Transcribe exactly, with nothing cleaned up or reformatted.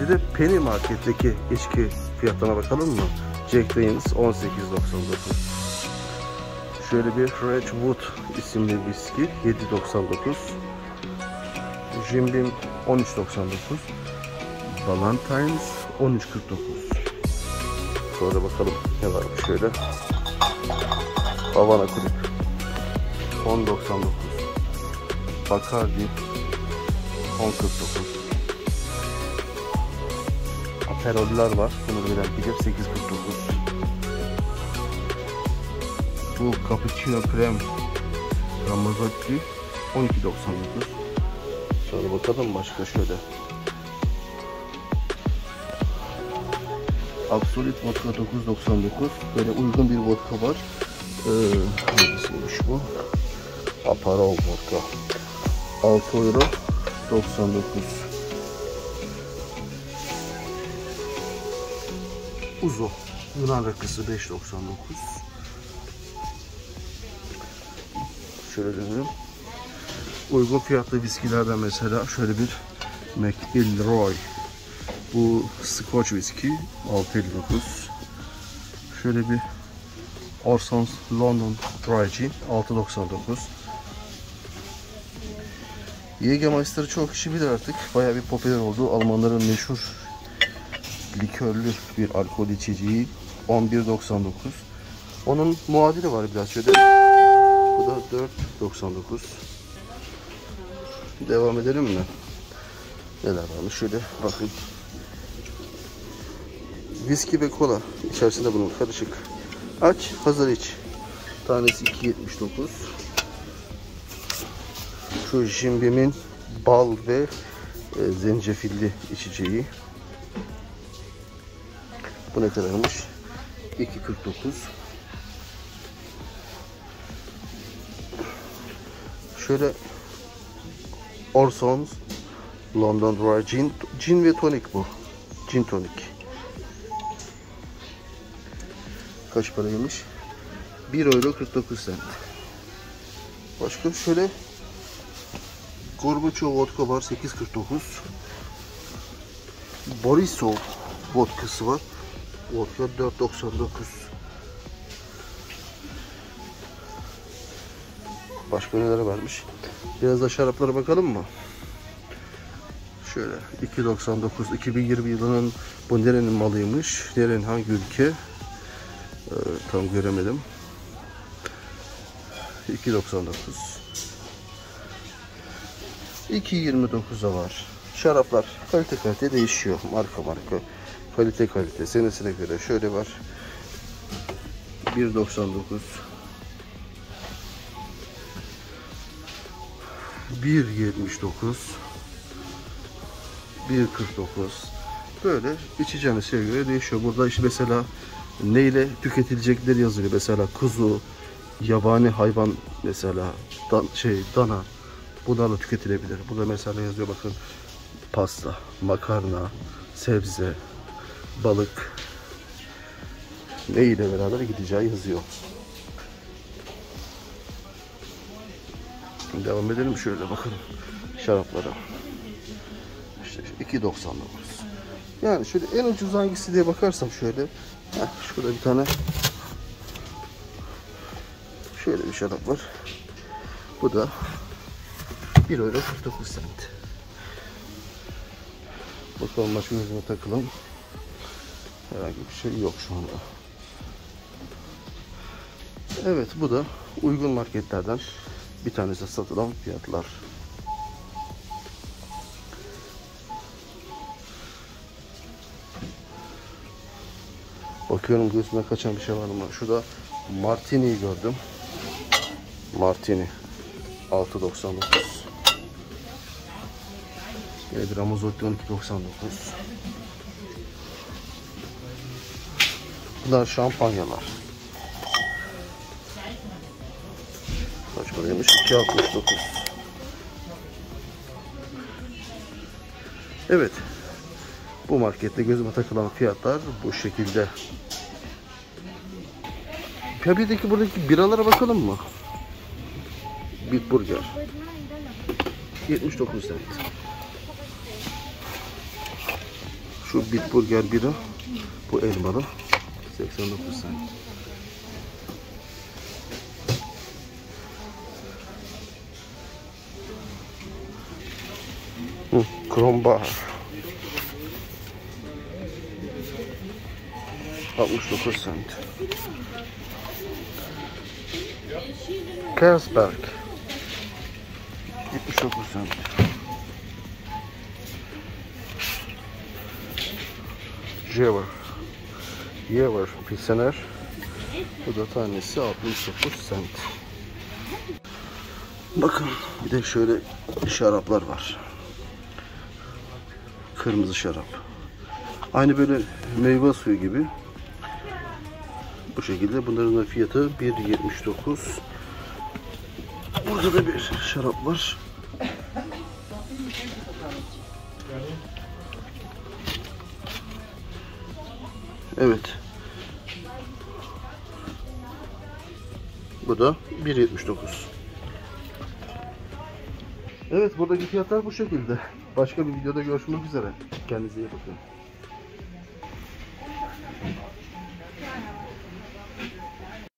Bir de Penny Market'teki içki fiyatlarına bakalım mı? Jack Daniels on sekiz doksan dokuz. Şöyle bir Ridgewood isimli viski yedi doksan dokuz. Jim Beam on üç doksan dokuz. Ballantines on üç kırk dokuz. Sonra bakalım ne varmış şöyle. Havana Kulüp on doksan dokuz. Bacardi on kırk dokuz. Aperoller var. Bunu bilen bilir sekiz kırk dokuz. Bu Cappuccino Krem Ramazzotti on iki doksan dokuz. Sonra bakalım başka şöyle. Absolut Vodka dokuz doksan dokuz. Böyle uygun bir vodka var. Ee, hangisiymiş bu? Aperol Vodka. altı euro doksan dokuz. Uzo Yunan rakısı beş doksan dokuz. Şöyle dönelim. Uygun fiyatlı viskilerden mesela şöyle bir McIlroy. Bu Scotch whisky altı elli dokuz. Şöyle bir Orson's London Dry Gin altı doksan dokuz. Jägermeister'ı çok kişi bilir artık. Bayağı bir popüler oldu. Almanların meşhur likörlü bir alkol içeceği on bir doksan dokuz. Onun muadili var biraz şöyle. Bu da dört doksan dokuz. Devam edelim mi? Neler varmış? Şöyle bakın. Viski ve kola içerisinde bunun karışık. Aç, hazır iç. Tanesi iki yetmiş dokuz. Şu Jim Beam'in bal ve e, zencefilli içeceği. Bu ne kadarmış? iki kırk dokuz. Şöyle Orson's London Dry Gin. Gin ve tonik bu. Gin tonik. Kaç paraymış? bir euro kırk dokuz cent. Başka şöyle Gorbaçov vodka var sekiz kırk dokuz. Borisov vodkası var. Vodka dört doksan dokuz. Başka neler varmış? Biraz da şaraplara bakalım mı? Şöyle iki doksan dokuz. iki bin yirmi yılının bu nerenin malıymış? Nerenin hangi ülke? Ee, tam göremedim. iki doksan dokuz. iki yirmi dokuz'a var. Şaraplar kalite kalite değişiyor. Marka marka. Kalite kalite. Senesine göre şöyle var. bir doksan dokuz. bir yetmiş dokuz. bir kırk dokuz. Böyle içeceğiniz şeye göre değişiyor. Burada işte mesela neyle tüketilecekleri yazıyor. Mesela kuzu, yabani hayvan mesela dan, şey dana bunlarla tüketilebilir. Burada mesela yazıyor bakın pasta, makarna, sebze, balık ne ile beraber gideceği yazıyor. Devam edelim şöyle bakın şaraplara. İşte iki doksan dokuz. Yani şöyle en ucuz hangisi diye bakarsam şöyle. Heh, şurada bir tane şöyle bir şarap var. Bu da bir euro kırk dokuz cent. Bakalım başka gözüme takılan herhangi bir şey yok şu anda. Evet, bu da uygun marketlerden bir tanesi satılan fiyatlar. Bakıyorum gözüme kaçan bir şey var mı? Şurada Martini'yi gördüm. Martini altı doksan dokuz. Yine bir Ramazzotti on iki doksan dokuz. Bunlar şampanyalar. Kaç paraymış? iki altmış dokuz. Evet. Bu markette gözüme takılan fiyatlar bu şekilde. Kabirdeki buradaki biralara bakalım mı? Bitburger. yetmiş dokuz cent. Şu Bitburger bira, bu elmalı, seksen dokuz cent. Hı, Kronbahar altmış dokuz cent. Carlsberg yetmiş dokuz cent. Jever Jever Pilsener, bu da tanesi altmış dokuz cent. Bakın bir de şöyle şaraplar var. Kırmızı şarap. Aynı böyle meyve suyu gibi. Bu şekilde bunların da fiyatı bir yetmiş dokuz. Burada da bir şarap var. Evet. Bu da bir yetmiş dokuz. Evet, buradaki fiyatlar bu şekilde. Başka bir videoda görüşmek üzere. Kendinize iyi bakın.